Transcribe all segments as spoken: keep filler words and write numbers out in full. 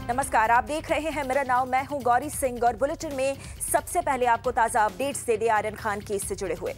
नमस्कार, आप देख रहे हैं मेरा नाम, मैं हूं गौरी सिंह और बुलेटिन में सबसे पहले आपको ताजा अपडेट्स दे दे आर्यन खान केस से जुड़े हुए।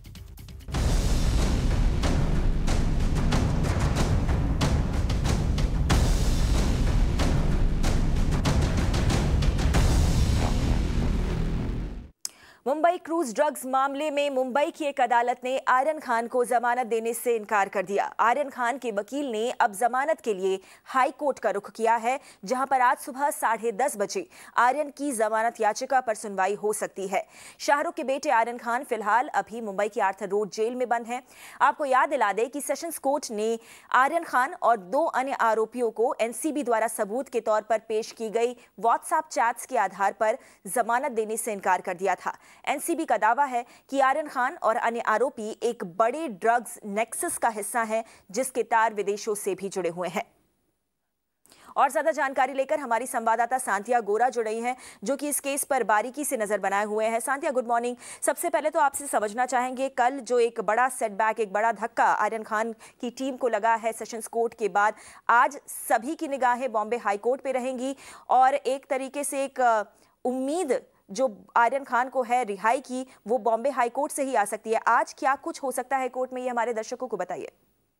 मुंबई क्रूज ड्रग्स मामले में मुंबई की एक अदालत ने आर्यन खान को जमानत देने से इनकार कर दिया। आर्यन खान के वकील ने अब जमानत के लिए हाई कोर्ट का रुख किया है, जहां पर आज सुबह साढ़े दस बजे आर्यन की जमानत याचिका पर सुनवाई हो सकती है। शाहरुख के बेटे आर्यन खान फिलहाल अभी मुंबई की आर्थर रोड जेल में बंद हैं। आपको याद दिला दें कि सेशंस कोर्ट ने आर्यन खान और दो अन्य आरोपियों को एनसीबी द्वारा सबूत के तौर पर पेश की गई व्हाट्सएप चैट्स के आधार पर जमानत देने से इनकार कर दिया था। एनसीबी का दावा है कि आर्यन खान और अन्य आरोपी एक बड़े ड्रग्स नेक्सस का हिस्सा हैं, जिसके तार विदेशों से भी जुड़े हुए हैं। और ज्यादा जानकारी लेकर हमारी संवाददाता सांतिया गोरा जुड़ रही हैं, जो कि इस केस पर बारीकी से नजर बनाए हुए हैं। सांतिया, गुड मॉर्निंग। सबसे पहले तो आपसे समझना चाहेंगे, कल जो एक बड़ा सेटबैक, एक बड़ा धक्का आर्यन खान की टीम को लगा है सेशंस कोर्ट के बाद, आज सभी की निगाहें बॉम्बे हाई कोर्ट पे रहेंगी और एक तरीके से एक उम्मीद जो आर्यन खान को है रिहाई की, वो बॉम्बे हाई कोर्ट से ही आ सकती है। आज क्या कुछ हो सकता है कोर्ट में, ये हमारे दर्शकों को बताइए।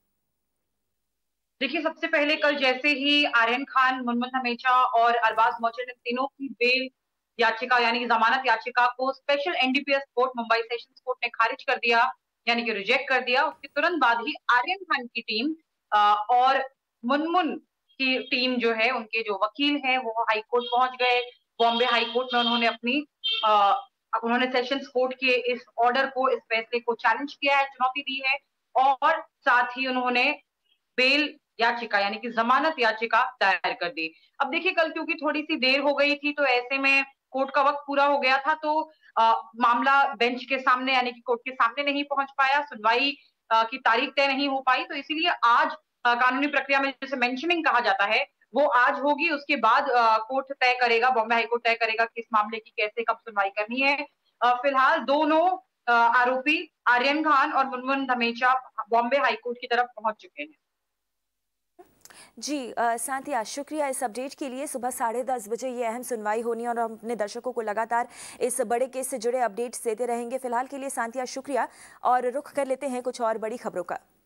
देखिए, सबसे पहले कल जैसे ही आर्यन खान, मुनमुन हमेचा और अरबाज मोहसिन, इन तीनों की बेल याचिका यानी कि जमानत याचिका को special NDPS court Mumbai sessions court ने खारिज कर दिया, यानी कि रिजेक्ट कर दिया। उसके तुरंत बाद ही आर्यन खान की टीम और मुनमुन की टीम जो है, उनके जो वकील हैं, वो हाई कोर्ट पहुंच गए। बॉम्बे हाई कोर्ट में उन्होंने अपनी आ, उन्होंने सेशंस कोर्ट के इस ऑर्डर को, इस फैसले को चैलेंज किया है, चुनौती दी है और साथ ही उन्होंने बेल याचिका यानी कि जमानत याचिका दायर कर दी। अब देखिए, कल क्योंकि थोड़ी सी देर हो गई थी, तो ऐसे में कोर्ट का वक्त पूरा हो गया था, तो आ, मामला बेंच के सामने यानी कि कोर्ट के सामने नहीं पहुंच पाया, सुनवाई आ, की तारीख तय नहीं हो पाई। तो इसीलिए आज आ, कानूनी प्रक्रिया में जैसे मेंशनिंग कहा जाता है, वो आज होगी। उसके बाद कोर्ट तय करेगा, बॉम्बे हाई कोर्ट तय करेगा कि इस मामले की कैसे कब सुनवाई करनी है। फिलहाल दोनों आरोपी आर्यन खान और मुनमुन धमेचा बॉम्बे हाई कोर्ट की तरफ पहुंच चुके हैं। जी सांतिया, शुक्रिया इस अपडेट के लिए। सुबह साढ़े दस बजे ये अहम सुनवाई होनी है और हम अपने दर्शकों को लगातार इस बड़े केस से जुड़े अपडेट्स देते रहेंगे। फिलहाल के लिए सांतिया शुक्रिया, और रुख कर लेते हैं कुछ और बड़ी खबरों का।